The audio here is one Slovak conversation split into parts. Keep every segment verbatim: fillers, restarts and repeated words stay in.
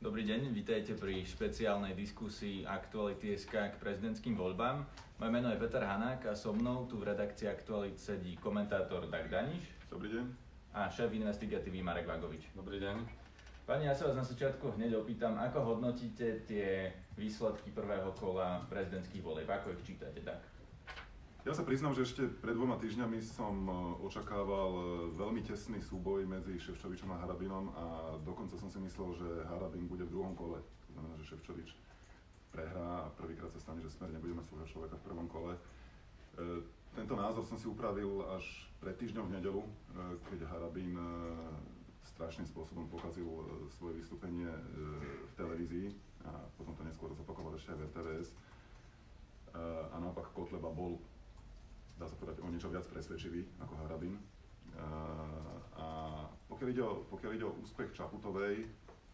Dobrý deň, vítajte pri špeciálnej diskusii Aktuality bodka es ká k prezidentským voľbám. Moje meno je Peter Hanák a so mnou tu v redakcii Aktualit sedí komentátor Dag Daniš. Dobrý deň. A šéf investigatívy Marek Vagovič. Dobrý deň. Pani, ja sa vás na začiatku hneď opýtam, ako hodnotíte tie výsledky prvého kola prezidentských volieb? Ako ich čítate, tak? Ja sa priznám, že ešte pred dvoma týždňami som očakával veľmi tesný súboj medzi Šefčovičom a Harabinom a dokonca som si myslel, že Harabin bude v druhom kole. To znamená, že Šefčovič prehrá a prvýkrát sa stane, že Smer nebude mať svojho človeka v prvom kole. Tento názor som si upravil až pred týždňom v nedeľu, keď Harabin strašným spôsobom pokazil svoje vystúpenie v televízii a potom to neskôr zopakoval ešte aj v er té vé es. A naopak Kotleba bol, dá sa povedať, o niečo viac presvedčivý ako Harabin. A pokiaľ ide o, pokiaľ ide o úspech Čaputovej,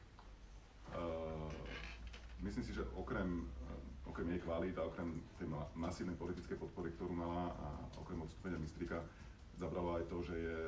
myslím si, že okrem, okrem jej kvalít a okrem tej masívnej politickej podpory, ktorú mala, a okrem odstúpenia Mistrika, zabralo aj to, že je,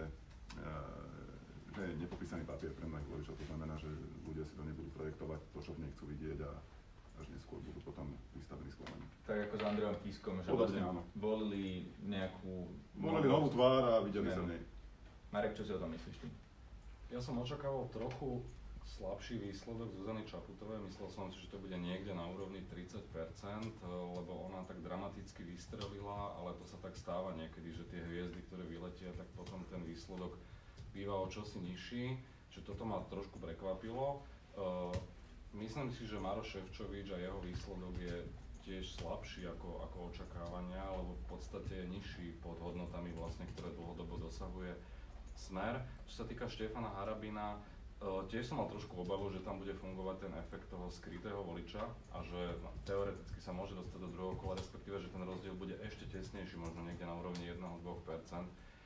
že je nepopísaný papier pre mnohých voličov. To znamená, že ľudia si to nebudú projektovať to, čo v nej chcú vidieť, a až neskôr budú potom vystavení sklamaniu. Tak ako s Andrejom Kiskom, že Podobne, vlastne áno. volili nejakú... Volili novú tvár a videli sa v nej. Marek, čo si o tom myslíš ty? Ja som očakával trochu slabší výsledok Zuzany Čaputovej. Myslel som si, že to bude niekde na úrovni tridsať percent, lebo ona tak dramaticky vystrelila, ale to sa tak stáva niekedy, že tie hviezdy, ktoré vyletia, tak potom ten výsledok býva o čosi nižší. Čiže toto ma trošku prekvapilo. Myslím si, že Maroš Šefčovič a jeho výsledok je tiež slabší ako, ako očakávania, lebo v podstate je nižší pod hodnotami, vlastne, ktoré dlhodobo dosahuje Smer. Čo sa týka Štefana Harabina, tiež som mal trošku obavu, že tam bude fungovať ten efekt toho skrytého voliča a že teoreticky sa môže dostať do druhého kola, respektíve, že ten rozdiel bude ešte tesnejší, možno niekde na úrovni jeden až dva percentá.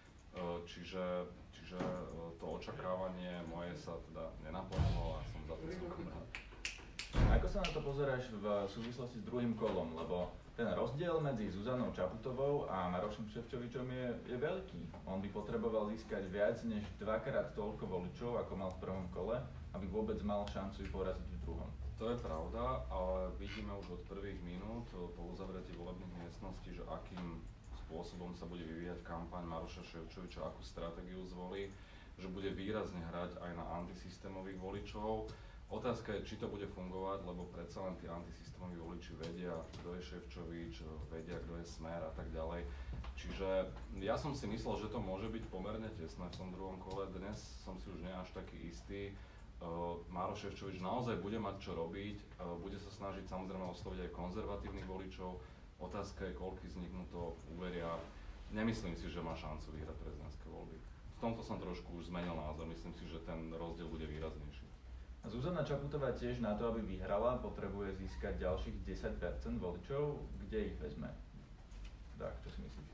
Čiže, čiže to očakávanie moje sa teda nenaplnilo a som za to celkom rád. Ako sa na to pozeráš v súvislosti s druhým kolom, lebo ten rozdiel medzi Zuzanou Čaputovou a Marošom Šefčovičom je, je veľký. On by potreboval získať viac než dvakrát toľko voličov, ako mal v prvom kole, aby vôbec mal šancu ju poraziť v druhom. To je pravda, ale vidíme už od prvých minút po uzavretí volebných miestností, že akým spôsobom sa bude vyvíjať kampaň Maroša Šefčoviča, akú stratégiu zvolí, že bude výrazne hrať aj na antisystémových voličov. Otázka je, či to bude fungovať, lebo predsa len tí antisystémoví voliči vedia, kto je Šefčovič, vedia, kto je Smer a tak ďalej. Čiže ja som si myslel, že to môže byť pomerne tesné v tom druhom kole. Dnes som si už nie až taký istý. Uh, Maroš Šefčovič naozaj bude mať čo robiť, uh, bude sa snažiť samozrejme osloviť aj konzervatívnych voličov. Otázka je, koľký z nich mu to uveria. Nemyslím si, že má šancu vyhrať prezidentské voľby. V tomto som trošku už zmenil názor, myslím si, že ten rozdiel bude výraznejší. A Zuzana Čaputová tiež na to, aby vyhrala, potrebuje získať ďalších desať percent voličov. Kde ich vezme? Tak, čo si myslíš?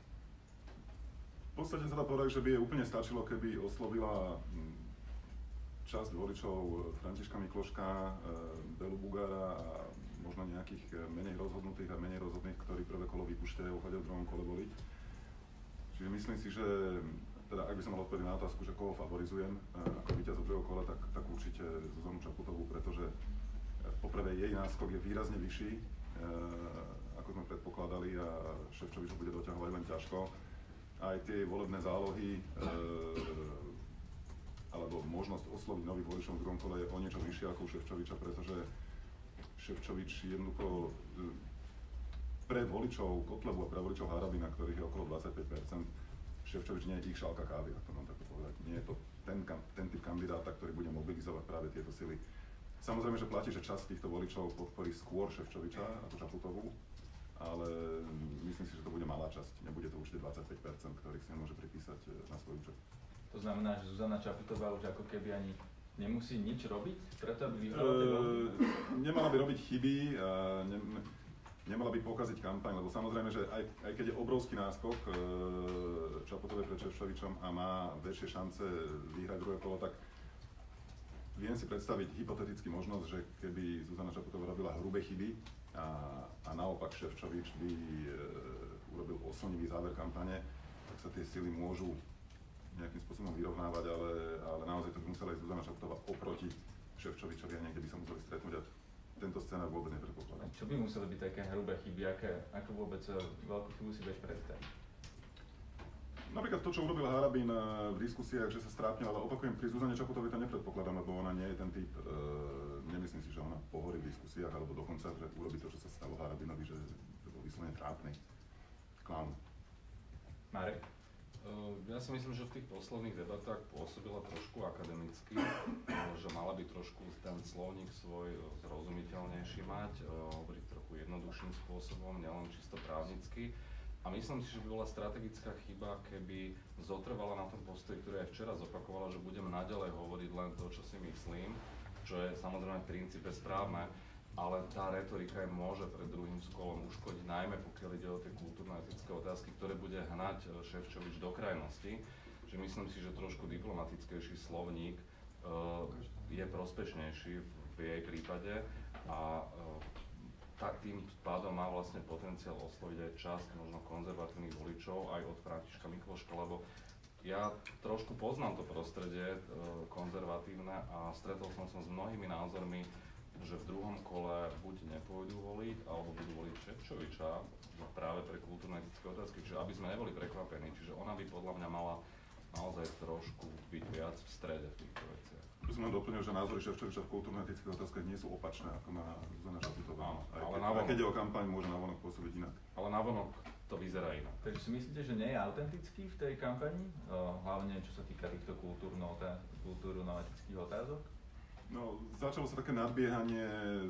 V podstate sa dá povedať, že by jej úplne stačilo, keby oslovila časť voličov Františka Mikloška, Belu Bugára a možno nejakých menej rozhodnutých a menej rozhodných, ktorí prvé kolo vypúšťajú, chodia v druhom kole voliť. Čiže myslím si, že teda ak by som mal odpovedať na otázku, že koho favorizujem ako víťaz od druhého kola, tak, tak určite Zuzanu Čaputovú, pretože poprvé jej náskok je výrazne vyšší, ako sme predpokladali, a Šefčovič ho bude doťahovať len ťažko. Aj tie volebné zálohy alebo možnosť osloviť nových voličov v druhom kole je o niečo vyššia ako u Šefčoviča, pretože Šefčovič jednoducho pre voličov Kotlebu a pre voličov Harabina, ktorých je okolo dvadsaťpäť percent, Šefčovič nie je ich šálka kávy, ak to mám takto povedať. Nie je to ten, ten typ kandidáta, ktorý bude mobilizovať práve tieto sily. Samozrejme, že platí, že časť týchto voličov podporí skôr Šefčoviča ako Čaputovú, ale myslím si, že to bude malá časť. Nebude to určite dvadsaťpäť percent, ktorých si môže pripísať na svoj účet. To znamená, že Zuzana Čaputová už ako keby ani nemusí nič robiť, preto aby vyhrala tie voľby? Nemala by robiť chyby, a ne, nemala by pokaziť kampaň, lebo samozrejme, že aj, aj keď je obrovský náskok e, Čaputovej pred Šefčovičom a má väčšie šance vyhrať druhé kolo, tak viem si predstaviť hypoteticky možnosť, že keby Zuzana Čaputová robila hrubé chyby a, a naopak Šefčovič by e, urobil oslnivý záver kampane, tak sa tie sily môžu nejakým spôsobom vyrovnávať, ale, ale naozaj to by musela ísť Zuzana Čaputová oproti Šefčovičovi a niekde by sa museli stretnúť a tento scénar vôbec nepredpokladám. Čo by museli byť také hrubé chyby, aké, ako vôbec veľkú chybu si vieš predstaviť? Napríklad to, čo urobil Harabin v diskusiách, že sa strápne, ale opakujem, pri Zuzane Čaputovej to nepredpokladám, lebo ona nie je ten typ, e, nemyslím si, že ona pohorí v diskusiách, alebo dokonca, že urobí to, čo sa stalo Harabinovi, že to bol vyslovene trápny klaun. Marek? Uh, ja si myslím, že v tých posledných debatách pôsobila trošku akademicky, že mala by trošku ten slovník svoj zrozumiteľnejší mať, hovoriť trochu jednoduchším spôsobom, nielen čisto právnicky. A myslím si, že by bola strategická chyba, keby zotrvala na tom postoji, ktorý aj včera zopakovala, že budem naďalej hovoriť len to, čo si myslím, čo je samozrejme v princípe správne, ale tá retorika im môže pred druhým kolom uškodiť, najmä pokiaľ ide o tie kultúrno-etické otázky, ktoré bude hnať Šefčovič do krajnosti. Že myslím si, že trošku diplomatickejší slovník uh, je prospešnejší v, v jej prípade a uh, tak tým pádom má vlastne potenciál osloviť aj časť možno konzervatívnych voličov aj od Františka Mikloška, lebo ja trošku poznám to prostredie uh, konzervatívne a stretol som sa s mnohými názormi, že v druhom kole buď nepôjdu voliť, alebo budú voliť Šefčoviča práve pre kultúrno-etické otázky, čiže aby sme neboli prekvapení. Čiže ona by podľa mňa mala naozaj trošku byť viac v strede v týchto veciach. Tu som len doplnil, že názory Šefčoviča v kultúrno-etických otázkach nie sú opačné, ako má Zuzana Čaputová. Aj, ale keď, navonok, keď je o kampaň, môže navonok pôsobiť inak. Ale navonok to vyzerá inak. Takže si myslíte, že nie je autentický v tej kampani? Hlavne čo sa týka týchto kultúrno-etických otázok? No, začalo sa také nadbiehanie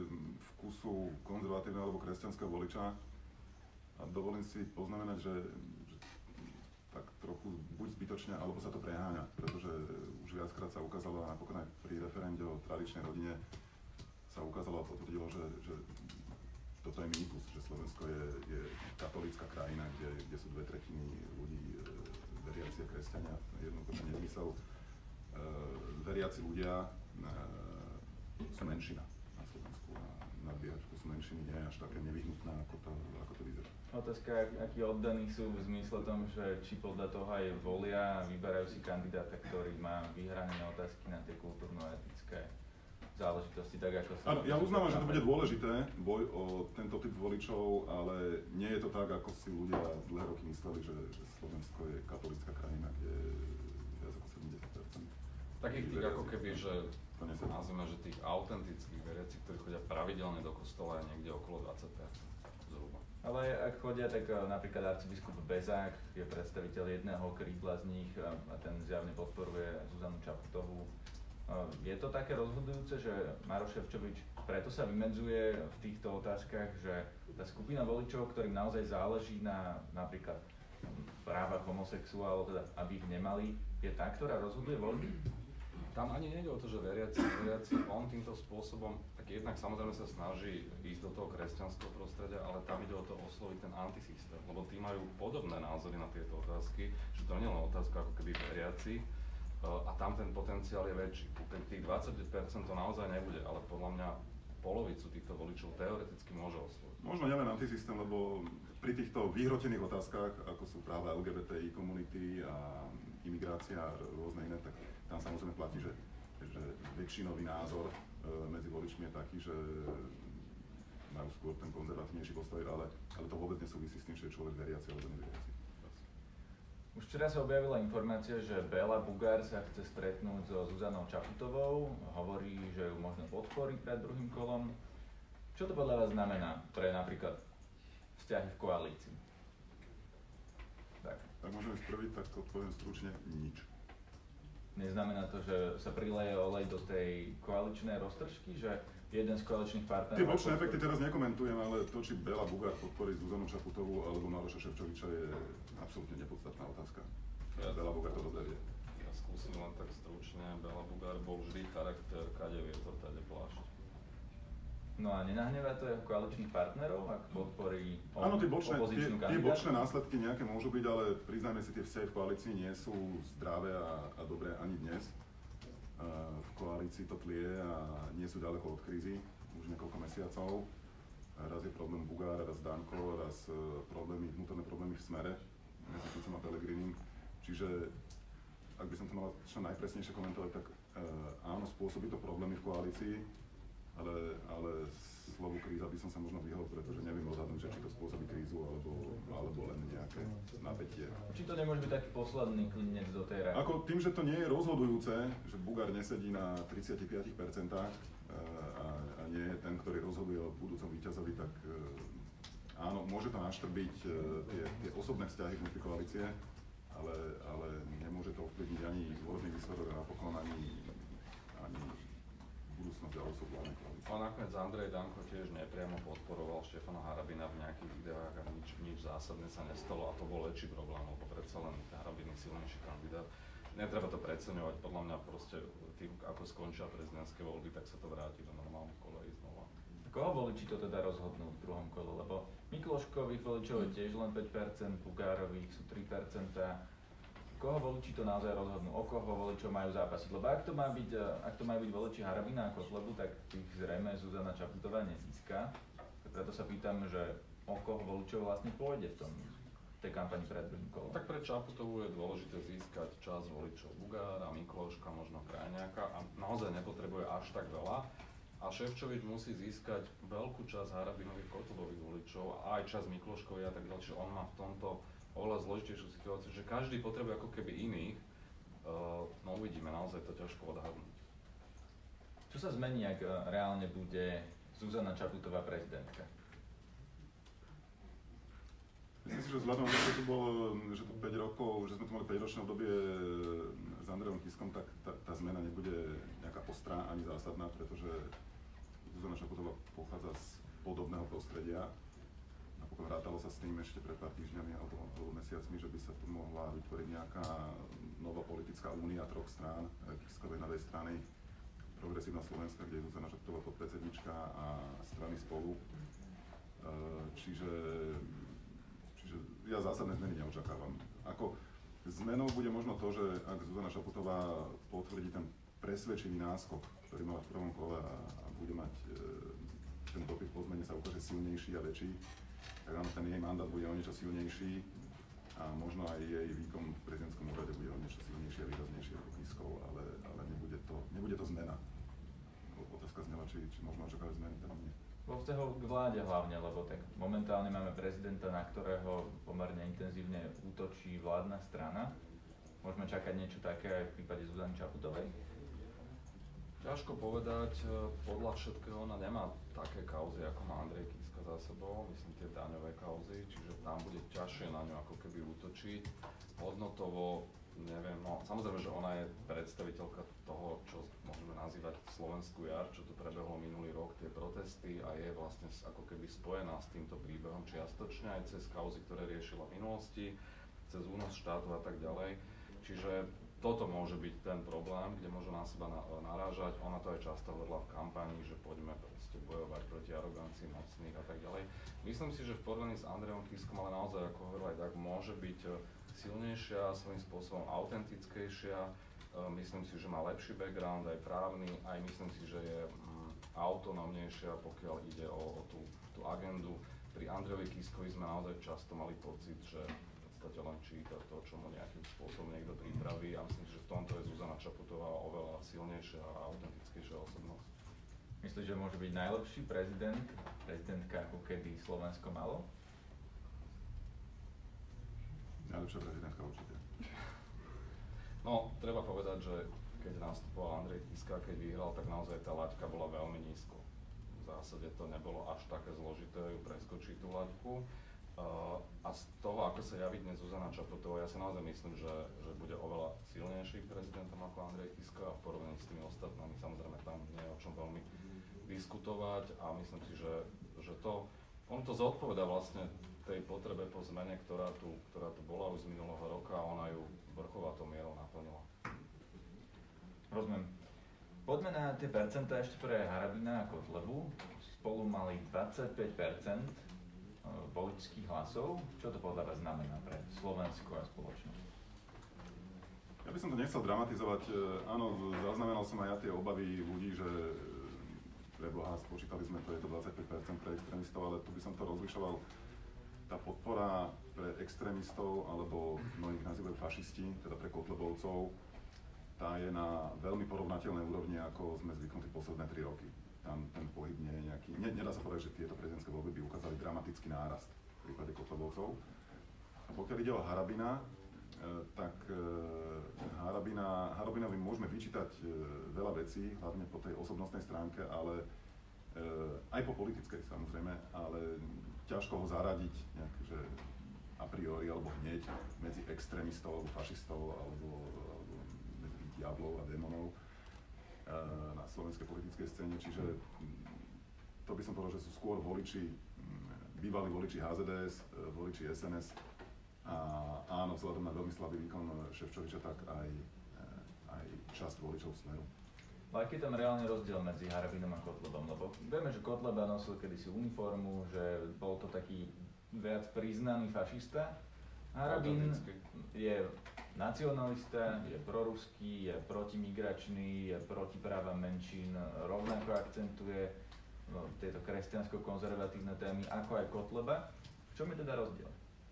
vkusu konzervatívneho alebo kresťanského voliča a dovolím si poznamenať, že, že tak trochu buď zbytočne, alebo sa to preháňa, pretože už viackrát sa ukázalo, a napokon aj pri referende o tradičnej rodine sa ukázalo a potvrdilo, že, že toto je mýtus, že Slovensko je, je katolícka krajina, kde, kde sú dve tretiny ľudí veriaci a kresťania, jednoducho nezmysel. Veriaci ľudia sú menšina na Slovensku a nadbíjať vkusu menšiny nie je až také nevyhnutné, ako to, ako to vyzerá. Otázka, akí oddaní sú v zmysle tom, že či podľa toho aj volia a vyberajú si kandidáta, ktorý má vyhranené otázky na tie kultúrno-etické záležitosti, tak ako sa... Áno, ja uznávam, že to bude dôležité, boj o tento typ voličov, ale nie je to tak, ako si ľudia dlhé roky mysleli, že, že Slovensko je katolícka krajina, kde je viac ako sedemdesiat percent. Takých tých ako keby, že nazvime, že tých autentických veriacich, ktorí chodia pravidelne do kostola, je niekde okolo dvadsať percent zhruba. Ale ak chodia, tak napríklad arcibiskup Bezák je predstaviteľ jedného krídla z nich a ten zjavne podporuje Zuzanu Čaputovú. Je to také rozhodujúce, že Maroš Šefčovič preto sa vymedzuje v týchto otázkach, že tá skupina voličov, ktorým naozaj záleží na napríklad právach homosexuálov, teda aby ich nemali, je tá, ktorá rozhoduje voľby? Tam ani nejde o to, že veriaci, veriaci, on týmto spôsobom, tak jednak samozrejme sa snaží ísť do toho kresťanského prostredia, ale tam ide o to osloviť ten antisystém, lebo tí majú podobné názory na tieto otázky, že to nie je len otázka ako keby veriaci, a tam ten potenciál je väčší. Tých dvadsaťpäť percent to naozaj nebude, ale podľa mňa polovicu týchto voličov teoreticky môže osloviť. Možno nielen antisystém, lebo pri týchto vyhrotených otázkach, ako sú práva el gé bé té í komunity a imigrácia a rôzne iné, tak tam samozrejme platí, že, že väčšinový názor e, medzi voličmi je taký, že majú skôr ten konzervatívnejší postoj, ale, ale to vôbec nesúvisí s tým, že je človek veriaci alebo neveriaci. Už včera sa objavila informácia, že Béla Bugár sa chce stretnúť so Zuzanou Čaputovou, hovorí, že ju možno podporí pred druhým kolom. Čo to podľa vás znamená pre napríklad vzťahy v koalícii? Tak. Tak môžeme spraviť, tak odpoviem stručne, nič. Neznamená to, že sa prileje olej do tej koaličnej roztržky, že jeden z koaličných partnerov... Tie bočné efekty teraz nekomentujem, ale to, či Béla Bugár podporí Zuzanu Čaputovú alebo Maroša Šefčoviča, je absolútne nepodstatná otázka. Ja, Béla Bugár to dobre vie. Ja skúsim len tak stručne. Béla Bugár bol vždy charakter, kade vietor, tade plášť. No a nenahnevá to jeho koaličných partnerov, ak podporí Áno, tie bočné, tie, tie bočné kandidát? následky nejaké môžu byť, ale priznajme si, tie vzťahy v koalícii nie sú zdravé a, a dobré ani dnes. Uh, v koalícii to tlie a nie sú ďaleko od krízy už niekoľko mesiacov. Raz je problém Bugár, raz Danko, raz uh, problémy, vnútorné problémy v Smere medzi Ficom a Pelegrinim. Čiže ak by som to mal čo najpresnejšie komentovať, tak áno, spôsobí to problémy v koalícii, ale, ale slovu kríza by som sa možno vyhol, pretože neviem odhadnúť, že či to spôsobí krízu, alebo, alebo len nejaké napätie. Či to nemôže byť taký posledný klinec do tej rady? Ako tým, že to nie je rozhodujúce, že Bugár nesedí na tridsaťpäť percent a, a nie je ten, ktorý rozhoduje o budúcom víťazovi, tak áno, môže to naštrbiť tie, tie osobné vzťahy vnútri koalície, ale, ale nemôže to ovplyvniť ani volebný výsledok a napokon ani, ani budúcnosť a osobu vládnej koalície. A nakoniec Andrej Danko tiež nepriamo podporoval Štefana Harabina v nejakých ideách a nič, nič zásadné sa nestalo a to bol väčší problém, lebo predsa len Harabin je silnejší kandidát. Netreba to preceňovať, podľa mňa proste tým, ako skončia prezidentské voľby, tak sa to vráti do normálnych kolejí znova. Koho voliči to teda rozhodnú v druhom kole? Lebo Mikloškových voličov je tiež len päť percent, Bugárových sú tri percentá. Koho voliči to naozaj rozhodnú? O koho voličov majú zápasiť? Lebo ak to má byť, ak to majú byť voliči Harabina a Kotlebu, tak tých zrejme Zuzana Čaputová nezíska. Preto sa pýtam, že o koho voličov vlastne pôjde v tom tej kampani pred druhým kolom. Tak pre Čaputovú je dôležité získať časť voličov Bugára, Mikloška, možno Krajňáka a naozaj nepotrebuje až tak veľa. A Šefčovič musí získať veľkú časť Harabinových Kotlebových voličov a aj časť Mikloškových a tak ďalej, čiže on má v tomto oveľa zložitejšiu situáciu, že každý potrebuje ako keby iných. Uh, no uvidíme, naozaj to ťažko odhadnúť. Čo sa zmení, ak reálne bude Zuzana Čaputová prezidentka? Myslím si, že vzhľadom na to, že tu bolo, že tu päť rokov, že sme tu mali päťročné obdobie s Andrejom Kiskom, tak tá, tá zmena nebude nejaká ostrá ani zásadná, pretože Zuzana Čaputová pochádza z podobného prostredia. Napokon rátalo sa s tým ešte pred pár týždňami alebo, alebo mesiacmi, že by sa tu mohla vytvoriť nejaká nová politická únia troch strán, Kiskovej na jednej strany, Progresívna Slovenska, kde je Zuzana Čaputová podpredsednička a strany Spolu. Čiže Čiže ja zásadné zmeny neočakávam. Ako zmenou bude možno to, že ak Zuzana Čaputová potvrdí ten presvedčivý náskok, ktorý mala v prvom kole a, a bude mať e, ten dopyt po zmene sa ukáže silnejší a väčší, tak áno, ten jej mandát bude o niečo silnejší a možno aj jej výkon v prezidentskom úrade bude o niečo silnejší a výraznejší ako Kiskov, ale, ale nebude, to, nebude to zmena. Otázka znela, či, či možno očakávať zmeny, tam nie. Vo vzťahu k vláde hlavne, lebo tak momentálne máme prezidenta, na ktorého pomerne intenzívne útočí vládna strana. Môžeme čakať niečo také aj v prípade Zuzany Čaputovej? Ťažko povedať, podľa všetkého ona nemá také kauzy, ako má Andrej Kiska za sebou, myslím tie daňové kauzy, čiže tam bude ťažšie na ňu ako keby útočiť. Hodnotovo, neviem, no samozrejme, že ona je predstaviteľka toho, čo môžeme nazývať Slovenskú jar, čo tu prebehlo minulý rok, tie protesty a je vlastne ako keby spojená s týmto príbehom čiastočne aj cez kauzy, ktoré riešila v minulosti, cez únos štátu a tak ďalej. Čiže toto môže byť ten problém, kde môže na seba narážať. Ona to aj často hovorila v kampani, že poďme proste bojovať proti arogancii mocných a tak ďalej. Myslím si, že v porovnaní s Andrejom Kiskom, ale naozaj, ako hovoril aj tak, môže byť silnejšia, svojím spôsobom autentickejšia. Myslím si, že má lepší background, aj právny, aj myslím si, že je autonómnejšia, pokiaľ ide o, o tú, tú agendu. Pri Andrejovi Kiskovi sme naozaj často mali pocit, že v podstate len číta to, čo mu nejakým spôsobom niekto pripraví a myslím si, že v tomto je Zuzana Čaputová oveľa silnejšia a autentickejšia osobnosť. Myslíš, že môže byť najlepší prezident, prezidentka, ako kedy Slovensko malo? Najlepšia prezidentka určite. No, treba povedať, že keď nastupoval Andrej Kiska, keď vyhral, tak naozaj tá laťka bola veľmi nízko. V zásade to nebolo až také zložité ju preskočiť tú laťku. Uh, a z toho, ako sa javí dnes Zuzana Čaputová, ja si naozaj myslím, že, že bude oveľa silnejším prezidentom ako Andrej Kiska a v porovnaní s tými ostatnými, samozrejme tam nie je o čom veľmi diskutovať a myslím si, že, že to, on to zodpovedá vlastne tej potrebe po zmene, ktorá tu, ktorá tu bola už z minulého roka a ona ju vrchovatou mierou naplnila. Rozumiem. Poďme na tie percentá ešte pre Harabina a Kotlebu. Spolu mali dvadsaťpäť percent voličských hlasov. Čo to podľa vás znamená pre Slovensko a spoločnosť? Ja by som to nechcel dramatizovať. Áno, zaznamenal som aj ja tie obavy ľudí, že pre Boha, spočítali sme to, je to dvadsaťpäť percent pre extrémistov, ale tu by som to rozlišoval. Tá podpora pre extrémistov, alebo mnohých nazývajú fašisti, teda pre Kotlebovcov, tá je na veľmi porovnateľnej úrovni, ako sme zvyknutí posledné tri roky. Tam ten pohyb nie je nejaký, ne, nedá sa povedať, že tieto prezidentské voľby by ukázali dramatický nárast v prípade Kotlebovcov. A pokiaľ ide o Harabina, e, tak e, Harabina, Harabinovi môžeme vyčítať e, veľa vecí, hlavne po tej osobnostnej stránke, ale e, aj po politickej samozrejme, ale ťažko ho zaradiť nejak, že a priori alebo hneď medzi extrémistov alebo fašistov alebo, alebo medzi diablov a démonov na slovenskej politickej scéne, čiže to by som povedal, že sú skôr voliči, bývalí voliči há zet dé es, voliči es en es a áno, vzhľadom na veľmi slabý výkon Šefčoviča, tak aj, aj časť voličov Smeru. Ale aký je tam reálny rozdiel medzi Harabinom a Kotlebom? Lebo vieme, že Kotleba nosil kedysi uniformu, že bol to taký viac priznaný fašista. Harabin je nacionalista, je proruský, je protimigračný, je proti právam menšín, rovnako akcentuje no, tieto kresťansko-konzervatívne témy, ako aj Kotleba. V čom je teda rozdiel?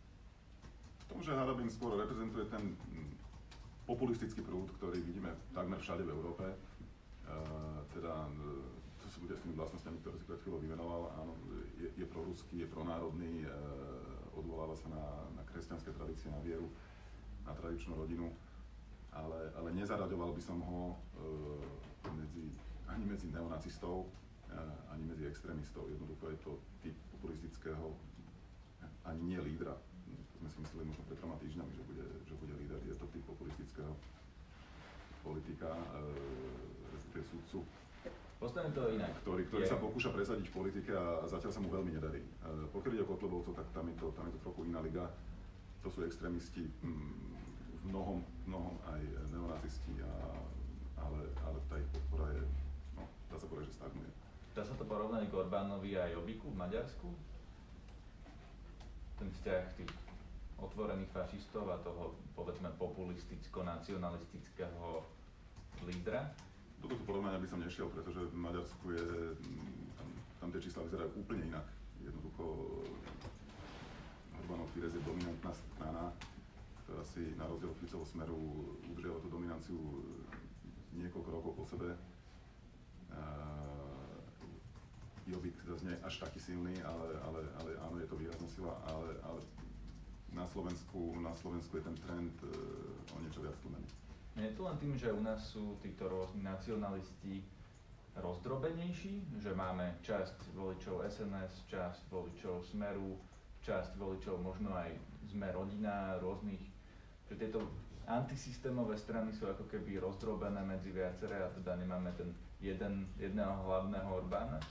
V tom, že Harabin skôr reprezentuje ten populistický prúd, ktorý vidíme takmer všade v Európe. Uh, teda to sú ľudia s tými vlastnosťami, ktoré si pred chvíľou vymenoval. Áno, je, je proruský, je pronárodný, uh, odvoláva sa na, na kresťanské tradície, na vieru, na tradičnú rodinu, ale, ale nezaraďoval by som ho uh, medzi, ani medzi neonacistov, uh, ani medzi extrémistov. Jednoducho je to typ populistického, ani nie lídra. To sme si mysleli možno pred troma týždňami, že bude, že bude líder. Je to typ populistického politika, uh, respektíve sudcu, Postavím to inak. ktorý, ktorý je... sa pokúša presadiť v politike a zatiaľ sa mu veľmi nedarí. Uh, pokiaľ ide o Kotlebovcov, tak tam je to, tam je to trochu iná liga. To sú extrémisti, mm, v mnohom, mnohom aj neonacisti, a, ale, ale tá ich podpora je, no, dá sa povedať, že stagnuje. Dá sa to porovnať k Orbánovi a Jobbiku v Maďarsku? Ten vzťah tých otvorených fašistov a toho, povedzme, populisticko-nacionalistického lídra? Do tohto porovnania by som nešiel, pretože v Maďarsku je, tam, tam tie čísla vyzerajú úplne inak. Jednoducho Orbánov Fidesz je dominantná strana, ktorá si na rozdiel od Ficovho Smeru udržiava tú dominanciu niekoľko rokov po sebe. Jobbik zase nie je až taký silný, ale, ale, ale áno, je to výrazná sila, ale, ale na Slovensku, na Slovensku je ten trend uh, o niečo viac tlmený. Nie je to len tým, že u nás sú títo rôzni nacionalisti rozdrobenejší, že máme časť voličov es en es, časť voličov Smeru, časť voličov možno aj Sme rodina, rôznych, že tieto antisystémové strany sú ako keby rozdrobené medzi viaceré a teda nemáme ten jeden, jedného hlavného Orbána?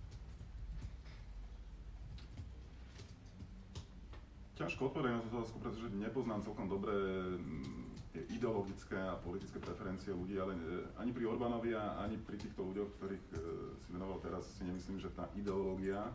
Ťažko odpovedať na túto otázku, pretože nepoznám celkom dobre tie ideologické a politické preferencie ľudí, ale ani pri Orbánovi, ani pri týchto ľuďoch, ktorých si venoval teraz, si nemyslím, že tá ideológia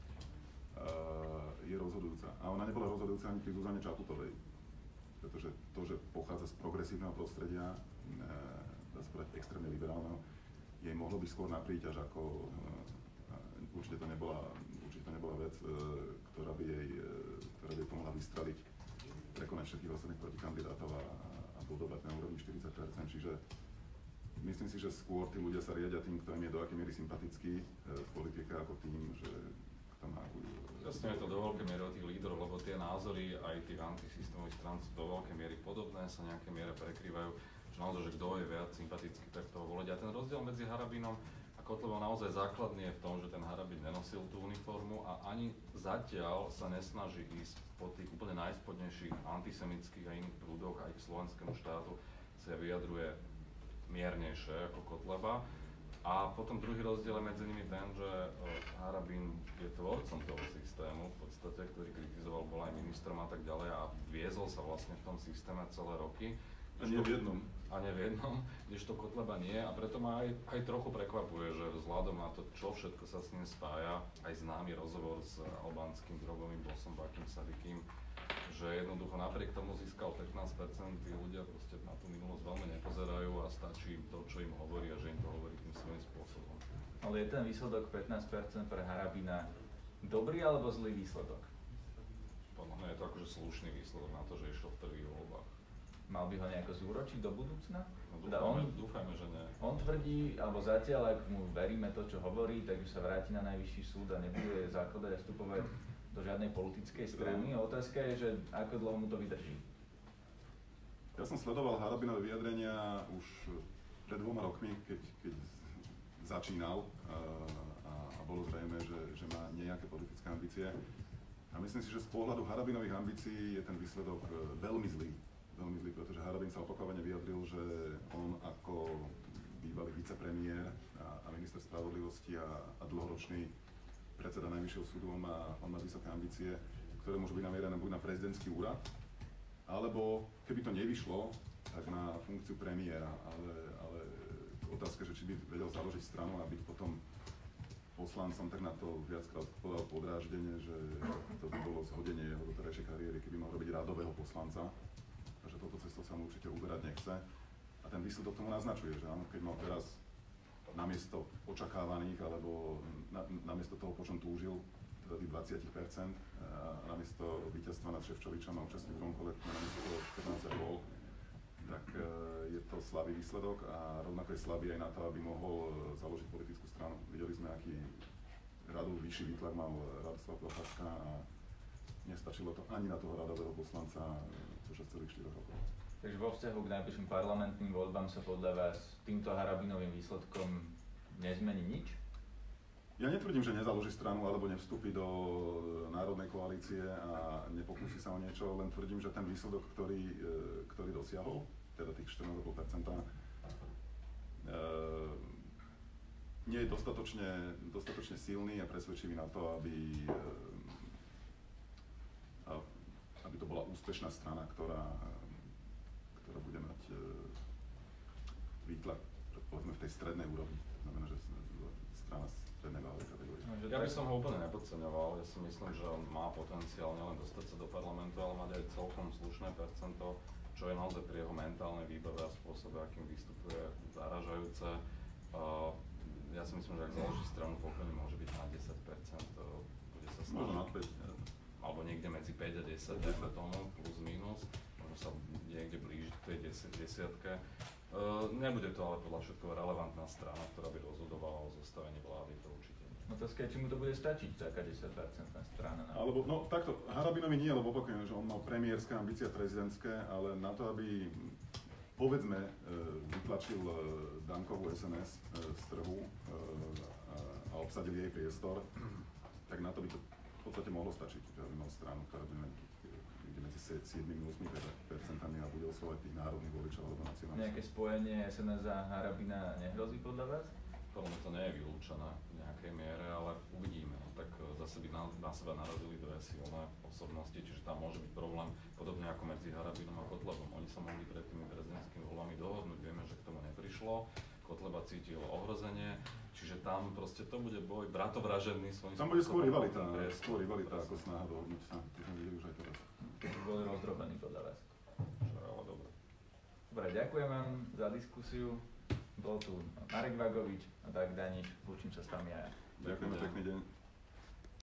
je rozhodujúca. A ona nebola rozhodujúca ani pri Zuzane Čaputovej, pretože to, že pochádza z progresívneho prostredia, dá sa povedať extrémne liberálneho, jej mohlo by skôr naprieť až ako, určite to nebola, určite to nebola vec, ktorá by jej, ktorá by jej pomohla vystreliť, prekonať všetkých ostatných protikandidátov a, a bodovať na úrovni štyridsať percent, čiže myslím si, že skôr tí ľudia sa riadia tým, kto im je do akej miery sympatický v politike, ako tým, že kto má akú... Jasne je to do veľkej miery o tých lídrov, lebo tie názory aj tých antisystémových strán sú do veľkej miery podobné, sa nejaké miere prekrývajú, že naozaj, že kto je viac sympatický, tak toho voliť. A ten rozdiel medzi Harabinom a Kotlebom naozaj základný je v tom, že ten Harabin nenosil tú uniformu a ani zatiaľ sa nesnaží ísť po tých úplne najspodnejších antisemických a iných prúdoch aj k slovenskému štátu, sa vyjadruje miernejšie ako Kotleba. A potom druhý rozdiel je medzi nimi ten, že Harabin je tvorcom toho systému, v podstate, ktorý kritizoval, bol aj ministrom a tak ďalej a viezol sa vlastne v tom systéme celé roky. A nie v jednom. A nie v jednom, kdežto Kotleba nie. A preto ma aj, aj trochu prekvapuje, že vzhľadom na to, čo všetko sa s ním spája, aj známy rozhovor s albánskym drogovým bosom Bakim Sadikým, že jednoducho napriek tomu získal pätnásť percent, tí ľudia proste na tú minulosť veľmi nepozerajú a stačí im to, čo im hovorí a že im to hovorí tým svojím spôsobom. Ale je ten výsledok pätnásť percent pre Harabina dobrý alebo zlý výsledok? Podľa mňa je to akože slušný výsledok na to, že išiel v prvých voľbách. mal by ho nejako zúročiť do budúcna? No, Teda dúfajme, on, dúfajme, že nie. on tvrdí, alebo zatiaľ, ak mu veríme to, čo hovorí, takže sa vráti na najvyšší súd a nebude zakladať a vstupovať do žiadnej politickej strany. A otázka je, že ako dlho mu to vydrží. Ja som sledoval Harabinové vyjadrenia už pred dvoma rokmi, keď, keď začínal a, a, a bolo zrejme, že, že má nejaké politické ambície. A myslím si, že z pohľadu Harabinových ambícií je ten výsledok veľmi zlý. Veľmi zlý, pretože Harabin sa opakovane vyjadril, že on ako bývalý vicepremiér a, a minister spravodlivosti a, a dlhoročný predseda Najvyššieho súdu, on má, on má vysoké ambície, ktoré môžu byť namierené buď na prezidentský úrad, alebo keby to nevyšlo, tak na funkciu premiéra. Ale, ale otázka, že či by vedel založiť stranu a byť potom poslancom, tak na to viackrát povedal podráždenie, že to by bolo zhodenie jeho doterajšej kariéry, keby mal robiť radového poslanca. Takže toto cestou sa mu určite uberať nechce. A ten výsledok tomu naznačuje, že áno, keď mal teraz namiesto očakávaných, alebo na, namiesto toho, po čom túžil, teda tých dvadsať percent, a namiesto víťazstva nad Šefčovičom a účastí v druhom kole namiesto toho štrnásť celá päť, tak je to slabý výsledok a rovnako je slabý aj na to, aby mohol založiť politickú stranu. Videli sme, aký radový vyšší výtlak mal Radoslav Procházka a nestačilo to ani na toho radového poslanca počas celých štyroch rokov. Takže vo vzťahu k najbližším parlamentným voľbám sa podľa vás týmto Harabinovým výsledkom nezmení nič? Ja netvrdím, že nezaloží stranu alebo nevstúpi do národnej koalície a nepokúsi sa o niečo, len tvrdím, že ten výsledok, ktorý, ktorý dosiahol, teda tých štrnásť celá päť percent, nie je dostatočne, dostatočne silný a presvedčivý na to, aby, aby to bola úspešná strana, ktorá, ktorá bude mať výtlak, povedzme, v tej strednej úrovni. To znamená, že strana strednej váhovej kategórie. Ja by som ho úplne nepodceňoval. Ja si myslím, že on má potenciál nielen dostať sa do parlamentu, ale mať aj celkom slušné percento, čo je naozaj pri jeho mentálnej výbave a spôsobe, akým vystupuje, zaražajúce. Uh, ja si myslím, že ak založí stranu, pokojne môže byť na desať percent, uh, bude sa snažiť. Možno na päť. Alebo niekde medzi päť a desať, dajme tomu, plus minus. Možno sa niekde blížiť k tej desiatke. Uh, nebude to ale podľa všetkého relevantná strana, ktorá by rozhodovala o zostavení vlády, to určite nie. Otázka je, či mu to bude stačiť, taká desať percentná strana. Na... Alebo, no takto, Harabinovi nie, lebo opakujem, že on mal premiérske ambície a prezidentské, ale na to, aby, povedzme, vytlačil Dankovú es en es z trhu a obsadil jej priestor, tak na to by to v podstate mohlo stačiť, že aby mal stranu, ktorá by medzi siedmimi a ôsmimi percentami a bude oslovať tých národných voličov alebo nacionálnych. Nejaké spojenie es en es a Harabina nehrozí podľa vás? Podľa mňa to nie je vylúčené v nejakej miere, ale uvidíme. No, tak zase by na, na seba narazili dve silné osobnosti, čiže tam môže byť problém podobne ako medzi Harabinom a Kotlebom. Oni sa mohli pred tými prezidentskými voľbami dohodnúť, vieme, že k tomu neprišlo. Kotleba cítil ohrozenie, čiže tam proste to bude boj bratovražedný svojím spôsobom. Tam bude skôr rivalita, priestor, skôr rivalita ako snaha dohodnúť sa. To sme videli už aj teraz. To by boli rozdrobení podľa vás. Čo, ale dobre. Dobre, ďakujem vám za diskusiu. Bol tu Marek Vagovič a Dag Daniš. Lúčim sa s vami aj ja. Ďakujeme, pekný deň.